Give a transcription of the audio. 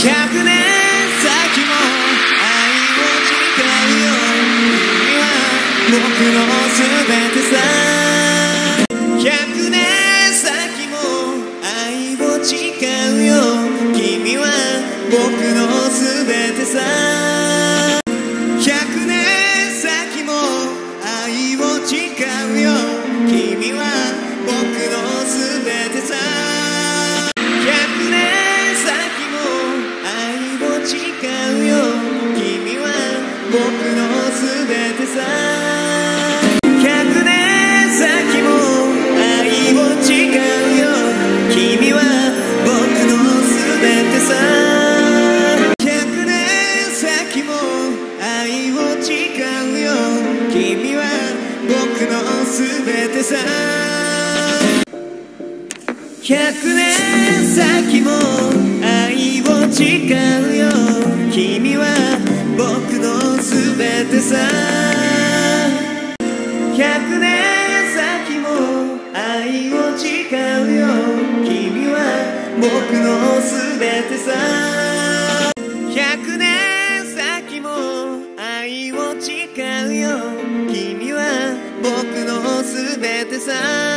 100年先も愛を誓うよ。君は僕の全てさ。100年先も愛を誓うよ。君は僕の全てさ。100年先も愛を誓うよ。君は僕の全てさ。100年先も愛を誓うよ。君は僕の全てさ。100年先も愛を誓うよ。君は僕の全てさ。100年先も愛を誓うよ。君は僕の全てさ。100年先も愛を誓うよ。君は僕の全てさ。100年先も愛を誓うよ。君は僕の全てさ。100年先も愛を誓うよ。君は僕の全てさ。